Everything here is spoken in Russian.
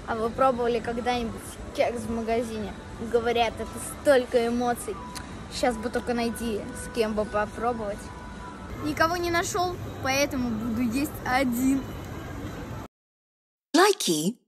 А вы пробовали когда-нибудь кекс в магазине? Говорят, это столько эмоций. Сейчас бы только найти, с кем бы попробовать. Никого не нашел, поэтому буду есть один. Likey